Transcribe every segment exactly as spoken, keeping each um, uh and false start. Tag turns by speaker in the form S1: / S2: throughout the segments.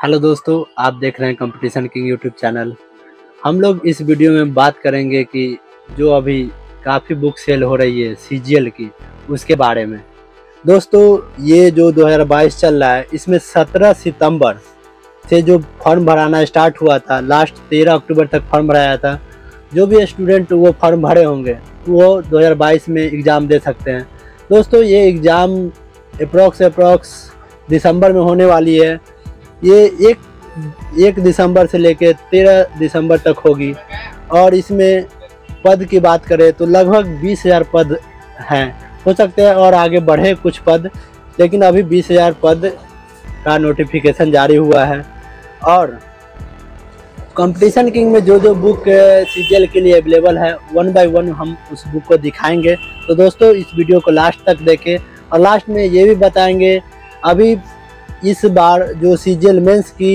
S1: Hello दोस्तों, आप देख रहे हैं कंपटीशन किंग यूट्यूब चैनल। हम लोग इस वीडियो में बात करेंगे कि जो अभी काफ़ी बुक सेल हो रही है सीजीएल की, उसके बारे में। दोस्तों, ये जो दो हज़ार बाईस चल रहा है, इसमें सत्रह सितंबर से जो फॉर्म भराना स्टार्ट हुआ था, लास्ट तेरह अक्टूबर तक फॉर्म भराया था। जो भी स्टूडेंट वो फॉर्म भरे होंगे वो दो हज़ार बाईस में एग्ज़ाम दे सकते हैं। दोस्तों, ये एग्ज़ाम अप्रॉक्स अप्रॉक्स दिसंबर में होने वाली है। ये एक एक दिसंबर से लेकर तेरह दिसंबर तक होगी और इसमें पद की बात करें तो लगभग बीस हज़ार पद हैं। हो सकते हैं और आगे बढ़े कुछ पद, लेकिन अभी बीस हज़ार पद का नोटिफिकेशन जारी हुआ है। और कंपटीशन किंग में जो जो बुक सीजीएल के लिए अवेलेबल है, वन बाय वन हम उस बुक को दिखाएंगे। तो दोस्तों, इस वीडियो को लास्ट तक देखें और लास्ट में ये भी बताएंगे अभी इस बार जो सीजीएल मेंस की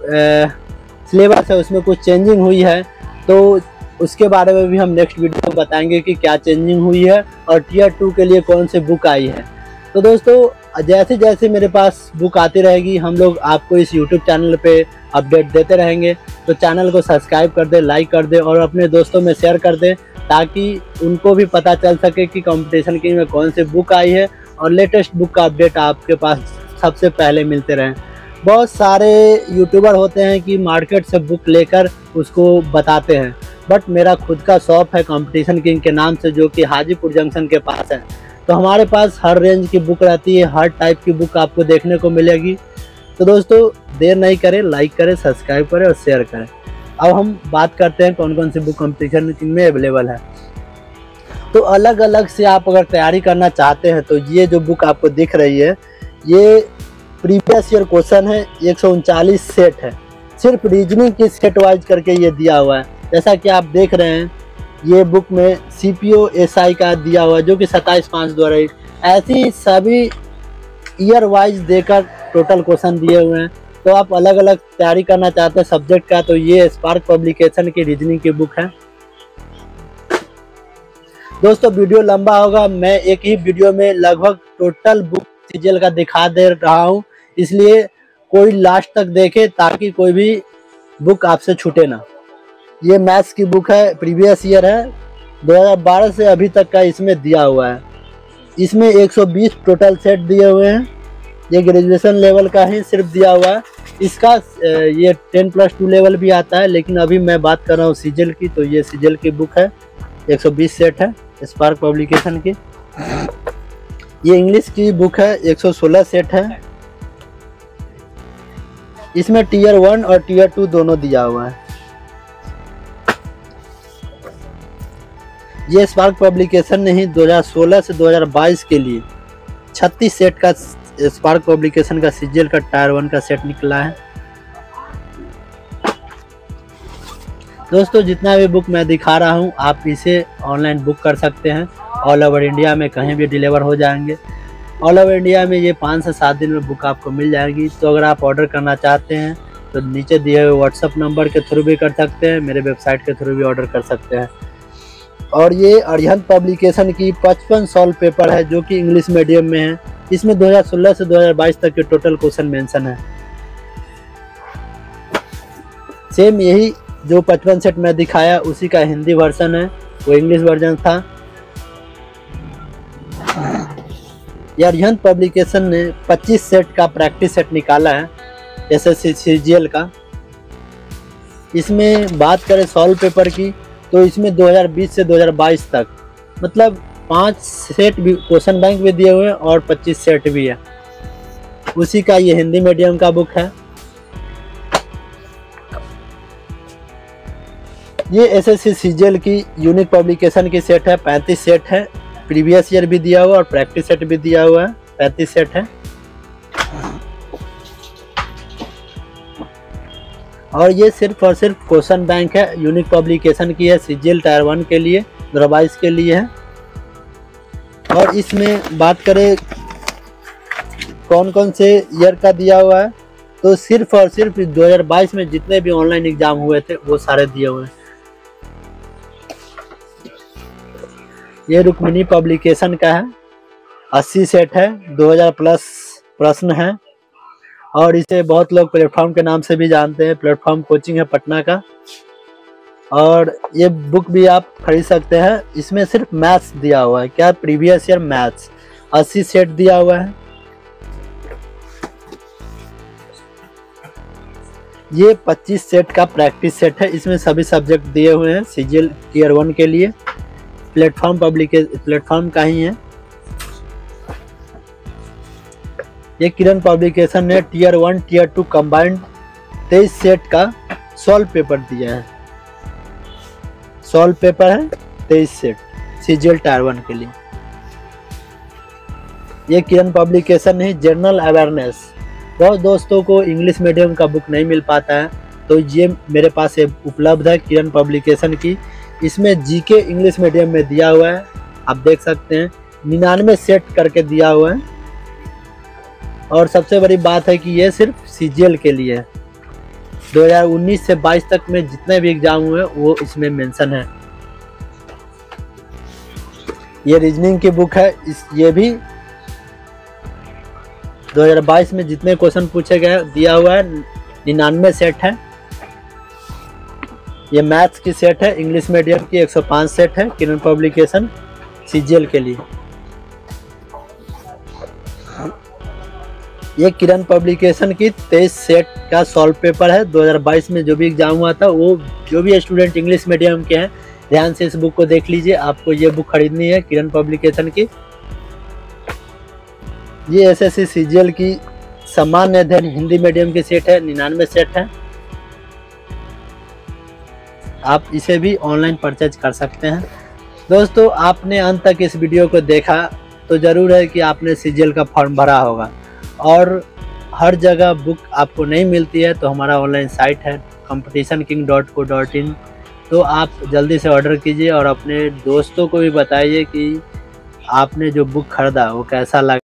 S1: सिलेबस है उसमें कुछ चेंजिंग हुई है, तो उसके बारे में भी हम नेक्स्ट वीडियो में बताएंगे कि क्या चेंजिंग हुई है और टीयर टू के लिए कौन सी बुक आई है। तो दोस्तों, जैसे जैसे मेरे पास बुक आती रहेगी हम लोग आपको इस यूट्यूब चैनल पे अपडेट देते रहेंगे। तो चैनल को सब्सक्राइब कर दे, लाइक कर दे और अपने दोस्तों में शेयर कर दे, ताकि उनको भी पता चल सके कि कंपटीशन किंग में कौन सी बुक आई है और लेटेस्ट बुक का अपडेट आपके पास सबसे पहले मिलते रहें। बहुत सारे यूट्यूबर होते हैं कि मार्केट से बुक लेकर उसको बताते हैं, बट मेरा खुद का शॉप है कंपटीशन किंग के नाम से, जो कि हाजीपुर जंक्शन के पास है। तो हमारे पास हर रेंज की बुक रहती है, हर टाइप की बुक आपको देखने को मिलेगी। तो दोस्तों, देर नहीं करें, लाइक करें, सब्सक्राइब करें और शेयर करें। अब हम बात करते हैं कौन कौन सी बुक कंपटीशन किंग में अवेलेबल है। तो अलग अलग से आप अगर तैयारी करना चाहते हैं तो ये जो बुक आपको दिख रही है, ये प्रीवियस ईयर क्वेश्चन है, एक सौ उनचालीस सेट है। सिर्फ रीजनिंग की सेट वाइज करके ये दिया हुआ है। जैसा कि आप देख रहे हैं, ये बुक में सीपीओ एसआई का दिया हुआ है, जो कि सत्ताईस पाँच दो हज़ार ऐसी सभी ईयर वाइज देकर टोटल क्वेश्चन दिए हुए हैं। तो आप अलग अलग तैयारी करना चाहते हैं सब्जेक्ट का, तो ये स्पार्क पब्लिकेशन की रीजनिंग की बुक है। दोस्तों, वीडियो लंबा होगा, मैं एक ही वीडियो में लगभग टोटल बुक सीजीएल का दिखा दे रहा हूँ, इसलिए कोई लास्ट तक देखे ताकि कोई भी बुक आपसे छूटे ना। ये मैथ्स की बुक है, प्रीवियस ईयर है, दो हज़ार बारह से अभी तक का इसमें दिया हुआ है। इसमें एक सौ बीस टोटल सेट दिए हुए हैं। ये ग्रेजुएशन लेवल का ही सिर्फ दिया हुआ है। इसका ये टेन प्लस टू लेवल भी आता है, लेकिन अभी मैं बात कर रहा हूँ सीजीएल की। तो ये सीजीएल की बुक है, एक सौ बीस सेट है स्पार्क पब्लिकेशन की। ये इंग्लिश की बुक है, एक सौ सोलह सेट है। इसमें टीयर वन और टीयर टू दोनों दिया हुआ है। ये स्पार्क पब्लिकेशन ने ही दो हज़ार सोलह से दो हज़ार बाईस के लिए छत्तीस सेट का स्पार्क पब्लिकेशन का सीजीएल का टायर वन का सेट निकला है। दोस्तों, जितना भी बुक मैं दिखा रहा हूँ आप इसे ऑनलाइन बुक कर सकते हैं। ऑल ओवर इंडिया में कहीं भी डिलीवर हो जाएंगे। ऑल ओवर इंडिया में ये पाँच से सात दिन में बुक आपको मिल जाएगी। तो अगर आप ऑर्डर करना चाहते हैं तो नीचे दिए हुए व्हाट्सअप नंबर के थ्रू भी कर सकते हैं, मेरे वेबसाइट के थ्रू भी ऑर्डर कर सकते हैं। और ये अरिहंत पब्लिकेशन की पचपन सॉल्व पेपर है, जो कि इंग्लिश मीडियम में है। इसमें दो हज़ार सोलह से दो हज़ार बाईस तक के टोटल क्वेश्चन मेंशन है। सेम यही जो पचपन सेट में दिखाया उसी का हिंदी वर्जन है, वो इंग्लिश वर्जन था। यह अरिहंत पब्लिकेशन ने पच्चीस सेट का प्रैक्टिस सेट निकाला है एसएससी सीजीएल का। इसमें बात करें सॉल्व पेपर की, तो इसमें दो हज़ार बीस से दो हज़ार बाईस तक मतलब पाँच सेट भी क्वेश्चन बैंक भी दिए हुए हैं और पच्चीस सेट भी है। उसी का ये हिंदी मीडियम का बुक है। ये एसएससी सीजीएल की यूनिक पब्लिकेशन की सेट है, पैंतीस सेट है। प्रीवियस ईयर भी दिया हुआ और प्रैक्टिस सेट भी दिया हुआ है, पैंतीस सेट है। और ये सिर्फ और सिर्फ क्वेश्चन बैंक है, यूनिक पब्लिकेशन की है, सीजीएल टायर वन के लिए, दो हज़ार बाईस के लिए है। और इसमें बात करें कौन कौन से ईयर का दिया हुआ है, तो सिर्फ और सिर्फ दो हज़ार बाईस में जितने भी ऑनलाइन एग्जाम हुए थे वो सारे दिए हुए हैं। ये रुक्मिणी पब्लिकेशन का है, अस्सी सेट है, दो हज़ार प्लस प्रश्न है। और इसे बहुत लोग प्लेटफॉर्म के नाम से भी जानते हैं। प्लेटफॉर्म कोचिंग है पटना का, और ये बुक भी आप खरीद सकते हैं। इसमें सिर्फ मैथ्स दिया हुआ है, क्या प्रीवियस ईयर मैथ्स अस्सी सेट दिया हुआ है। ये पच्चीस सेट का प्रैक्टिस सेट है, इसमें सभी सब्जेक्ट दिए हुए हैं सीजीएल टीयर वन के लिए। प्लेटफॉर्म पब्लिके प्लेटफॉर्म का ही है। ये किरण पब्लिकेशन ने tier one tier two combined तेईस सेट का सॉल्व पेपर दिया है। सॉल्व पेपर है तेईस सेट सीजीएल टीयर वन के लिए। ये किरण पब्लिकेशन है जनरल अवेयरनेस। बहुत दोस्तों को इंग्लिश मीडियम का बुक नहीं मिल पाता है, तो ये मेरे पास उपलब्ध है किरण पब्लिकेशन की। इसमें जीके इंग्लिश मीडियम में दिया हुआ है, आप देख सकते हैं निन्यानवे सेट करके दिया हुआ है। और सबसे बड़ी बात है कि ये सिर्फ सीजीएल के लिए है। दो हज़ार उन्नीस से बाईस तक में जितने भी एग्जाम हुए वो इसमें मेंशन है। ये रीजनिंग की बुक है, इस ये भी दो हज़ार बाईस में जितने क्वेश्चन पूछे गए दिया हुआ है, निन्यानवे सेट है। ये मैथ्स की सेट है, इंग्लिश मीडियम की एक सौ पाँच सेट है किरण पब्लिकेशन सीजीएल के लिए। ये किरण पब्लिकेशन की तेईस सेट का सॉल्व पेपर है। दो हज़ार बाईस में जो भी एग्जाम हुआ था, वो जो भी स्टूडेंट इंग्लिश मीडियम के हैं ध्यान से इस बुक को देख लीजिए। आपको ये बुक खरीदनी है किरण पब्लिकेशन की। ये एसएससी सीजीएल की सामान्य अध्ययन हिंदी मीडियम की सेट है, निन्यानवे सेट है। आप इसे भी ऑनलाइन परचेज कर सकते हैं। दोस्तों, आपने अंत तक इस वीडियो को देखा तो ज़रूर है कि आपने सीजीएल का फॉर्म भरा होगा। और हर जगह बुक आपको नहीं मिलती है, तो हमारा ऑनलाइन साइट है competition king dot co dot in, तो आप जल्दी से ऑर्डर कीजिए और अपने दोस्तों को भी बताइए कि आपने जो बुक खरीदा वो कैसा लगा।